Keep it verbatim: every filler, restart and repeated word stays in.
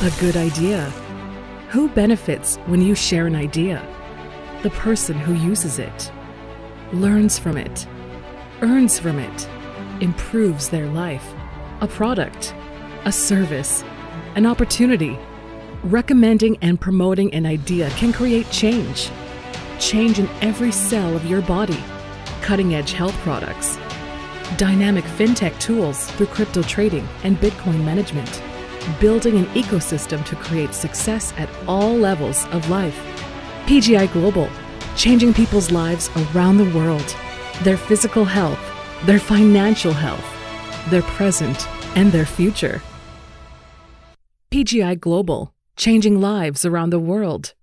A good idea. Who benefits when you share an idea? The person who uses it, learns from it, earns from it, improves their life. A product, a service, an opportunity. Recommending and promoting an idea can create change. Change in every cell of your body. Cutting-edge health products. Dynamic fintech tools through crypto trading and Bitcoin management. Building an ecosystem to create success at all levels of life. P G I Global, changing people's lives around the world. Their physical health, their financial health, their present, and their future. P G I Global, changing lives around the world.